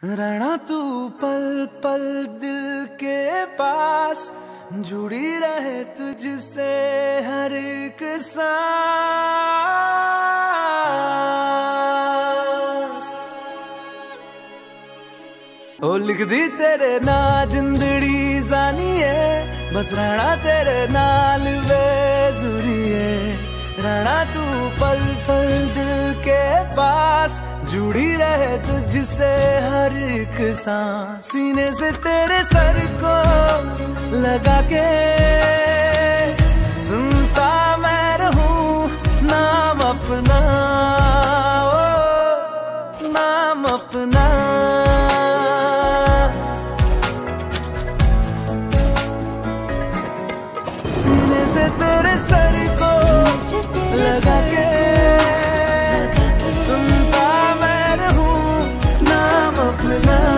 रहना तू पल पल दिल के पास, जुड़ी रहे तुझसे हर एक सांस। ओ लिख दी तेरे ना जिंदड़ी जानिए, बस रहना तेरे नाल बेजुरिए। रहना तू पल पल दिल के पास, जुड़ी रहे तुझसे हर एक सांस। सीने से तेरे सर को लगा के सुनता मैं रहूं नाम अपना, ओ नाम अपना। सीने से तेरे सर को लगा के सुनता मैं रहूं नाम अपना।